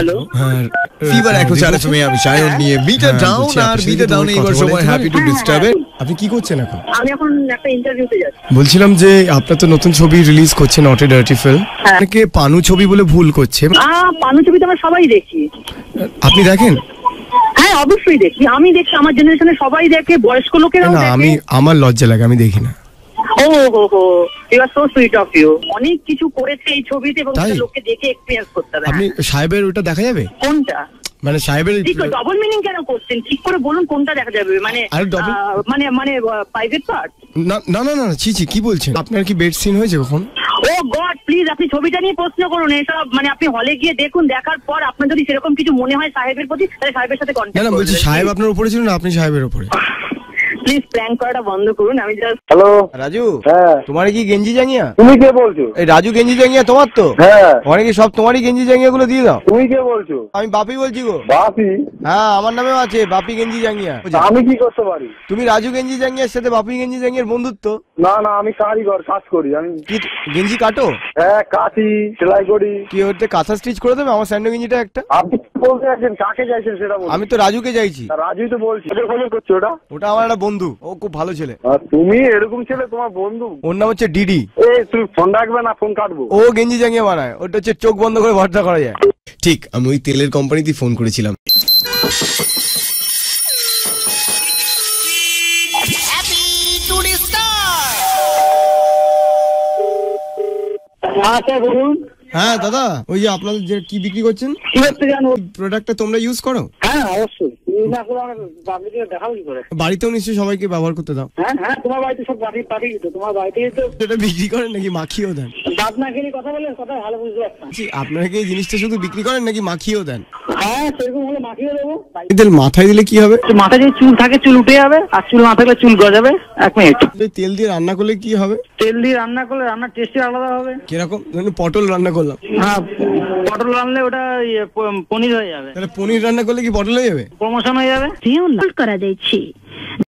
Hello fever একো চার FM আমি সায়ন নিয়ে বিটার ডাউন আর বিটার ডাউন এইবার সময় হ্যাপি টু ডিস্টার্ব। আপনি কি করছেন এখন? আমি এখন একটা ইন্টারভিউতে যাচ্ছি। বলছিলাম যে আপনার তো নতুন ছবি রিলিজ করছে নট এ ডার্টি ফিল্ম, অনেকে পানু ছবি বলে ভুল করছে। পানু ছবি তো আমরা সবাই দেখি। আপনি দেখেন? হ্যাঁ অবশ্যই দেখি, আমি দেখি, আমার জেনারেশনে সবাই দেখে, বয়স্ক লোকেরাও দেখে। আমি আমার লজ্জা লাগে, আমি দেখি না। Oh ho ho, you are so sweet of you. অনেক কিছু করেছে এই ছবিতে এবং লোককে দেখে এক্সপেরিয়েন্স করতে হবে। আপনি সাহেবের ওটা দেখা যাবে? কোনটা? মানে সাহেবের ডবল মিনিং কেন করছেন? ঠিক করে বলুন কোনটা দেখা যাবে। মানে মানে প্রাইভেট পার্ট? না না না না, ছি কি বলছেন? আপনার কি বেড সিন হয়েছে কখন? ও গড প্লিজ, আপনি ছবিটা নিয়ে প্রশ্ন করুন এসব। মানে আপনি হলে গিয়ে দেখুন, দেখার পর আপনার যদি সেরকম কিছু মনে হয় সাহেবের প্রতি, তাহলে সাহেবের সাথে কন্ট্যাক্ট করুন। না বলছি সাহেব আপনার উপরে ছিল না আপনি সাহেবের উপরে? প্লিজ প্র্যাঙ্ক করাটা বন্ধ করুন। আমি জাস্ট হ্যালো রাজু, হ্যাঁ তোমার কি গেঞ্জি জাঙ্গিয়া? তুমি কে বলছো? এই রাজু গেঞ্জি জাঙ্গিয়া তোমার তো? হ্যাঁ ওখানে কি সব তোমারই গেঞ্জি জাঙ্গিয়া গুলো দিয়ে দাও। তুমি কে বলছো? আমি বাপি বলছি গো। বাপি? হ্যাঁ আমার নামেও আছে বাপি গেঞ্জি জাঙ্গিয়া। আমি কি করতে পারি? তুমি রাজু গেঞ্জি জাঙ্গিয়ার সাথে বাপি গেঞ্জি জাঙ্গিয়ার বন্ধুত্ব? না না, আমি কারিগর, কাজ করি আমি। কি গেঞ্জি কাটো? হ্যাঁ কাটি, সেলাই করি। কি ওতে কাঁথা স্টিচ করে দেবে আমার স্যান্ডো গেঞ্জিটা একটা? আপনি কি বলতে চাইছেন? কাকে চাইছেন সেটা বলুন। আমি তো রাজুকে চাইছি। রাজুই তো বলছি। খবর করছো ওটা? ওটা আমার একটা বন্ধু, ও খুব ভালো ছেলে। আর তুমি এরকম ছেলে তোমার বন্ধু? ওর নাম হচ্ছে ডিডি। এই তুমি ফোন রাখবে না ফোন কাটবো? ও গেঞ্জি জাঙ্গিয়া বানায়, ওটা হচ্ছে চোখ বন্ধ করে ভরসা করা যায়। ঠিক, আমি ওই তেলের কোম্পানিতে ফোন করেছিলাম। আচ্ছা বলুন। হ্যাঁ দাদা, ওই যে আপনাদের যে কি বিক্রি করছেন, কি হচ্ছে জানো? প্রোডাক্টটা তোমরা ইউজ করো? হ্যাঁ অবশ্যই। না করে আমার বাড়িতে দেখাও কি করে? বাড়িতেও নিশ্চয়ই সবাইকে ব্যবহার করতে দাও। হ্যাঁ হ্যাঁ, তোমার বাড়িতে সব পাঠিয়ে দিত। তোমার বাড়িতেই তো সেটা বিক্রি করেন নাকি মাখিয়েও দেন? দাঁত না খেলে কথা বলে কথা ভালো বুঝতে পারতাম। আপনারা কি এই জিনিসটা শুধু বিক্রি করেন নাকি মাখিয়েও দেন? হ্যাঁ সেরকম হলে মাখিয়ে দেবো। তেল মাথায় দিলে কি হবে? মাথায় যদি চুল থাকে চুল উঠে যাবে, আর চুল না থাকলে চুল গজাবে। 1 মিনিট। তেল দিয়ে রান্না করলে কি হবে? তেল দিয়ে রান্না করলে রান্নার টেস্টই আলাদা হবে। কিরকম? পটল রান্না করলাম, হ্যাঁ পটল রান্নালে ওটা পনির হয়ে যাবে। তাহলে পনির রান্না করলে কি পটল হয়ে যাবে? প্রমোশন হয়ে যাবে। করা যাচ্ছে।